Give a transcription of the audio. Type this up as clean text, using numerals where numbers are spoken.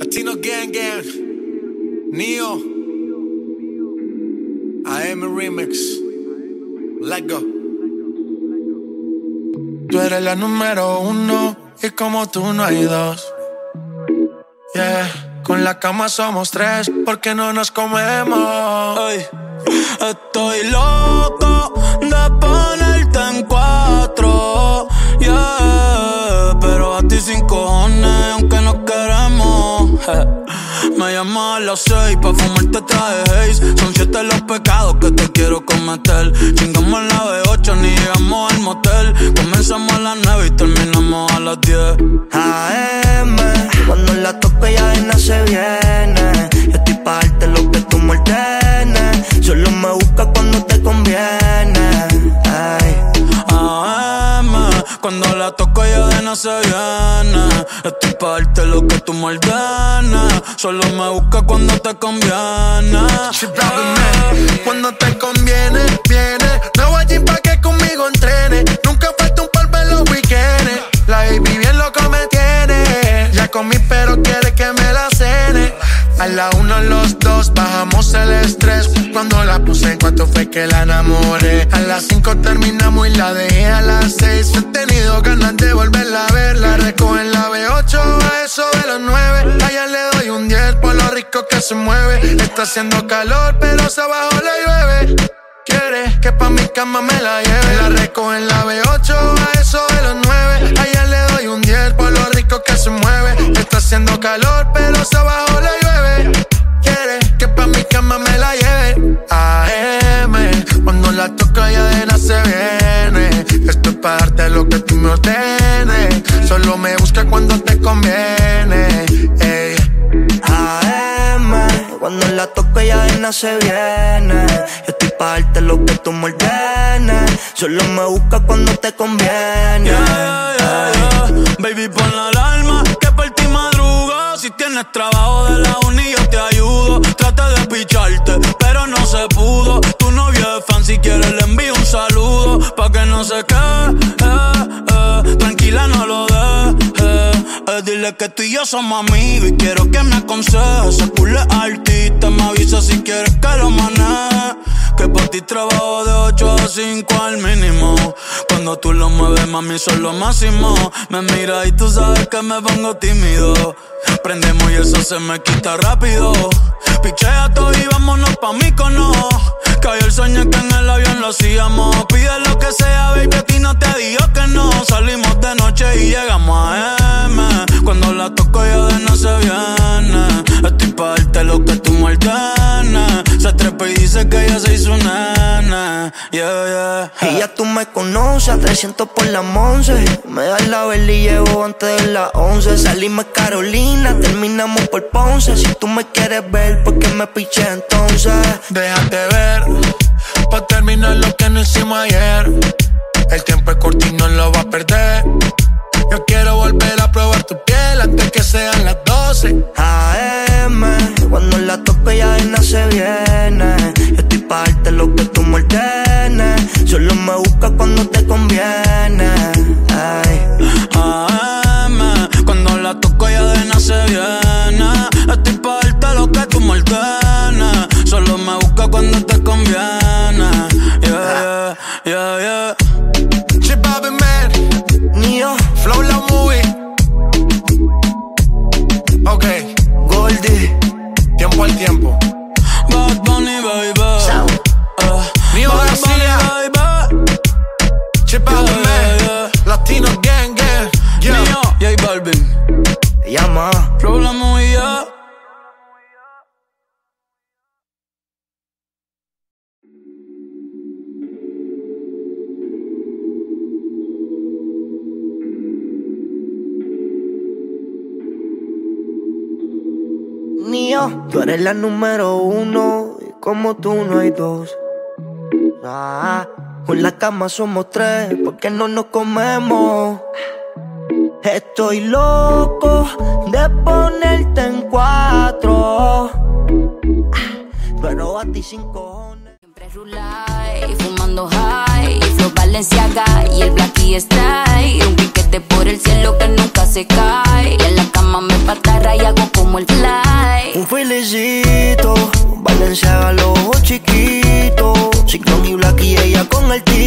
Latino Gang Gang, Neo, AM Remix, let's go. Tú eres la número uno y como tú no hay dos. Yeah, con la cama somos tres porque no nos comemos. Ay, estoy loco de ponerte en cuatro. Yeah, pero a ti sin cojones, aunque no queremos. Me llamas a las 6 pa' fumarte traje Haze. Son 7 los pecados que te quiero cometer. Chingamos en la B8, ni llegamos al motel. Comenzamos a las 9 y terminamos a las 10 AM, cuando la toco ya de nada se viene. Yo estoy pa' darte lo que tú me ordenes. Solo me buscas cuando te conviene. Ay. AM, cuando la toco ya de nada se viene. Estoy pa' darte lo que tú me ordenes. Solo me buscas cuando te conviene. Cuando te conviene, viene. No voy a gym pa' que conmigo entrene. Nunca falta un polvo en los weekends. La baby bien loco me tiene. Ya comí pero quiere que me la cene. A la 1 los dos bajamos el estrés. Cuando la puse en cuanto fue que la enamoré. A las 5 terminamos y la dejé a las 6. He tenido ganas de volverla a ver. La recojo en la B8 a eso de los 9. A ella le doy un 10 por lo rico que se mueve. Está haciendo calor pero se abajo le llueve. Quiere que pa' mi cama me la lleve. La recojo en la B8 a eso de los 9. A ella le doy un 10 por lo rico que se mueve. Está haciendo calor pero se abajo le llueve. Quiere que pa' mi cama me la lleve. AM, cuando la toco ya de nada se viene. Esto es pa' darte lo que tú me ordenes. Solo me busca cuando te conviene. Ey. AM, cuando la toco ya de nada se viene. Yo estoy pa' darte lo que tú me ordenes. Solo me buscas cuando te conviene. Yeah. Baby, pon la alarma que por ti madrugo. Si tienes trabajo de la uni yo te ayudo. Traté de picharte, pero no se pudo. Tu novio es fan, si quieres le envío un saludo. Pa' que no se quede, tranquila no lo dejes. Dile que tú y yo somos amigos y quiero que me aconsejes. Ese culo es artista, me avisa si quieres que lo maneje. Que por ti trabajo de 8 a 5 al mínimo. Cuando tú lo mueves, mami, son lo máximo. Me mira y tú sabes que me pongo tímido. Prendemos y eso se me quita rápido. Pichea todo y vámonos pa' Mykonos. Cayó el sueño que en el avión lo hacíamos. Pide lo que sea, baby, a ti no te digo que no. Salimos de noche y llegamos a M. Cuando la toco ya de no se viene. Estoy pa' darte lo que tú me ordenes. Se trepa y dice que ella se hizo nena. Yeah. Y ya tú me conoces, a 300 por la Monse. Me das la vela y llevo antes de las 11. Salimos Carolina, terminamos por Ponce. Si tú me quieres ver, ¿por qué me piché entonces? Déjate ver, pa' terminar lo que no hicimos ayer. El tiempo es corto y no lo va a perder. Yo quiero volver a probar tu piel antes que sean las 12. AM, cuando la toco ya de nada se viene. Yo estoy pa' darte lo que tú me ordenes. Solo me buscas cuando te conviene. Ay. AM, cuando la toco ya de nada se viene. Estoy pa' darte lo que tú me ordenes. Solo me buscas cuando te conviene. Yeah. Chip Bobby Man, Neo, Flow la movie. Ok, Goldie, tiempo al tiempo. Bad Bunny, baby. Neo Bad García, Bunny, baby. Chip Bobby Man, Latino Gang Gang. Yeah. Neo, J Balvin. llama. Flow la movie, yeah. Neo, tú eres la número uno y como tú no hay dos. Con la cama somos tres porque no nos comemos. Estoy loco de ponerte en cuatro, pero a ti sin cojones. Siempre rulay, fumando high, flow Balenciaga y el Blacky Style. Un piquete por el cielo que nunca se cae. Y en la cama me patarra y hago como como el fly. Un felicito, Valenciaga los ojos chiquitos, Ciclón y Black y ella con el tío.